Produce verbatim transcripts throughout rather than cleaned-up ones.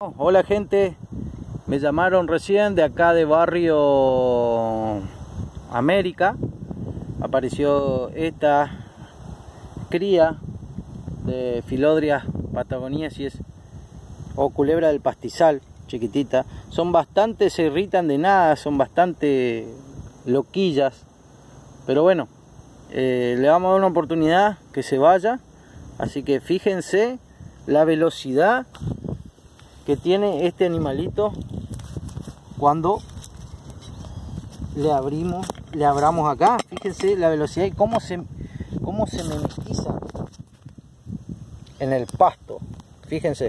Hola gente, me llamaron recién de acá de Barrio América. Apareció esta cría de Philodria patagoniensis o culebra del pastizal, chiquitita. Son bastante, se irritan de nada, son bastante loquillas, pero bueno, eh, le vamos a dar una oportunidad que se vaya. Así que fíjense la velocidad que tiene este animalito cuando le abrimos, le abramos acá. Fíjense la velocidad y cómo se, cómo se mimetiza en el pasto. Fíjense,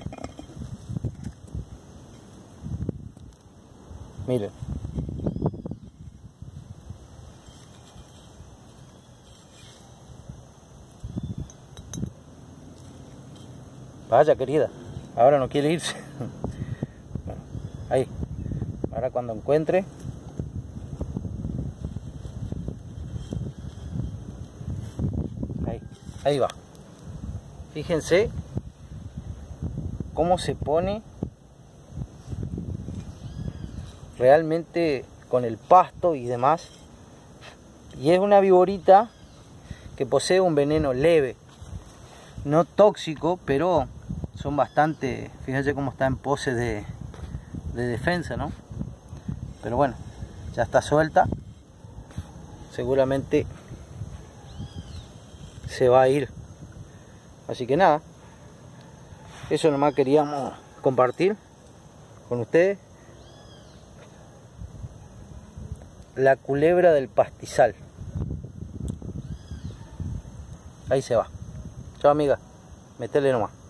miren. Vaya querida, ahora no quiere irse. Bueno, ahí, ahora cuando encuentre. Ahí, ahí va. Fíjense cómo se pone realmente con el pasto y demás. Y es una viborita que posee un veneno leve, no tóxico, pero son bastante, fíjense cómo está en pose de, de defensa, ¿no? Pero bueno, ya está suelta, seguramente se va a ir. Así que nada, eso nomás queríamos compartir con ustedes. La culebra del pastizal. Ahí se va. Chao amiga, metele nomás.